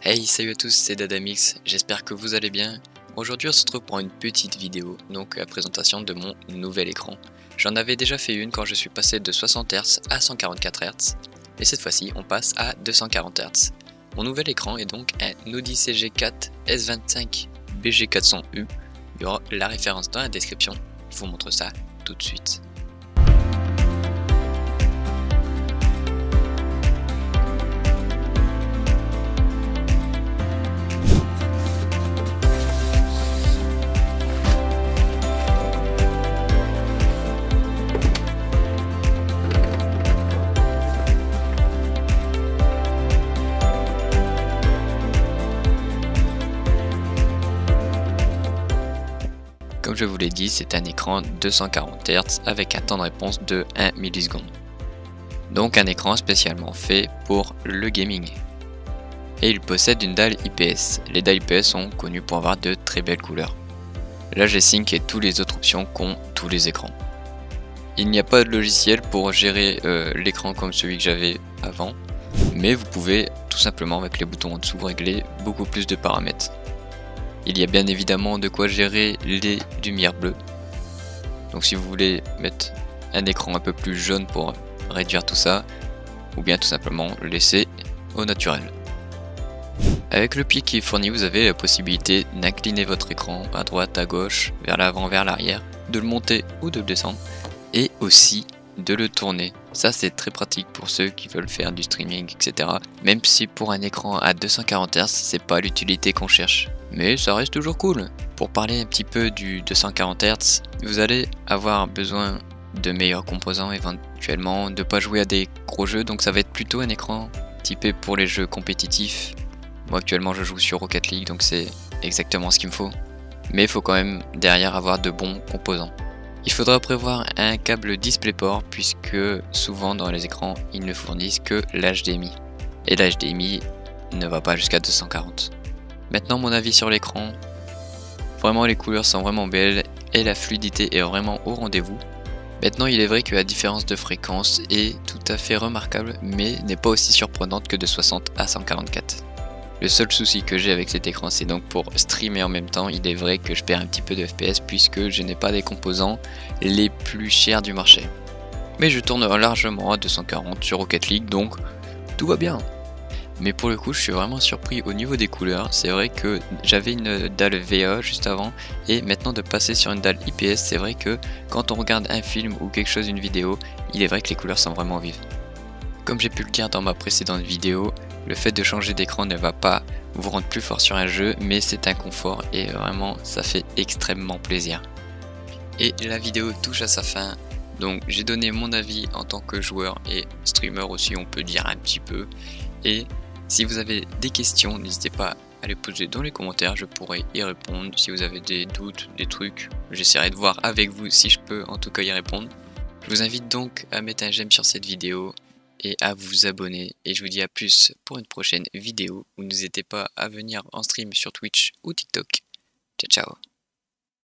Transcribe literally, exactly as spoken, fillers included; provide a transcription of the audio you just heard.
Hey, salut à tous, c'est Dadamix, j'espère que vous allez bien. Aujourd'hui on se retrouve pour une petite vidéo, donc la présentation de mon nouvel écran. J'en avais déjà fait une quand je suis passé de soixante hertz à cent quarante-quatre hertz, et cette fois-ci on passe à deux cent quarante hertz. Mon nouvel écran est donc un Audi C G quatre S vingt-cinq B G quatre cents U, il y aura la référence dans la description, je vous montre ça tout de suite. Comme je vous l'ai dit, c'est un écran deux cent quarante hertz avec un temps de réponse de un milliseconde. Donc un écran spécialement fait pour le gaming. Et il possède une dalle I P S. Les dalles I P S sont connues pour avoir de très belles couleurs. La G-Sync et toutes les autres options qu'ont tous les écrans. Il n'y a pas de logiciel pour gérer euh, l'écran comme celui que j'avais avant, mais vous pouvez tout simplement avec les boutons en dessous régler beaucoup plus de paramètres. Il y a bien évidemment de quoi gérer les lumières bleues. Donc si vous voulez mettre un écran un peu plus jaune pour réduire tout ça, ou bien tout simplement le laisser au naturel. Avec le pied qui est fourni, vous avez la possibilité d'incliner votre écran à droite, à gauche, vers l'avant, vers l'arrière, de le monter ou de le descendre, et aussi de le tourner. Ça c'est très pratique pour ceux qui veulent faire du streaming, et cetera. Même si pour un écran à deux cent quarante hertz, c'est pas l'utilité qu'on cherche. Mais ça reste toujours cool. Pour parler un petit peu du deux cent quarante hertz, vous allez avoir besoin de meilleurs composants éventuellement, de pas jouer à des gros jeux, donc ça va être plutôt un écran typé pour les jeux compétitifs. Moi actuellement je joue sur Rocket League, donc c'est exactement ce qu'il me faut. Mais il faut quand même derrière avoir de bons composants. Il faudra prévoir un câble DisplayPort puisque souvent dans les écrans ils ne fournissent que l'H D M I. Et l'H D M I ne va pas jusqu'à deux cent quarante. Maintenant mon avis sur l'écran, vraiment les couleurs sont vraiment belles et la fluidité est vraiment au rendez-vous. Maintenant il est vrai que la différence de fréquence est tout à fait remarquable mais n'est pas aussi surprenante que de soixante à cent quarante-quatre. Le seul souci que j'ai avec cet écran c'est donc pour streamer en même temps, il est vrai que je perds un petit peu de F P S puisque je n'ai pas des composants les plus chers du marché. Mais je tourne largement à deux cent quarante sur Rocket League donc tout va bien. Mais pour le coup je suis vraiment surpris au niveau des couleurs, c'est vrai que j'avais une dalle V A juste avant et maintenant de passer sur une dalle I P S, c'est vrai que quand on regarde un film ou quelque chose, une vidéo, il est vrai que les couleurs sont vraiment vives. Comme j'ai pu le dire dans ma précédente vidéo, le fait de changer d'écran ne va pas vous rendre plus fort sur un jeu, mais c'est un confort et vraiment ça fait extrêmement plaisir. Et la vidéo touche à sa fin, donc j'ai donné mon avis en tant que joueur et streamer aussi on peut dire un petit peu. Et si vous avez des questions, n'hésitez pas à les poser dans les commentaires, je pourrai y répondre. Si vous avez des doutes, des trucs, j'essaierai de voir avec vous si je peux en tout cas y répondre. Je vous invite donc à mettre un j'aime sur cette vidéo et à vous abonner. Et je vous dis à plus pour une prochaine vidéo. Ou n'hésitez pas à venir en stream sur Twitch ou TikTok. Ciao ciao.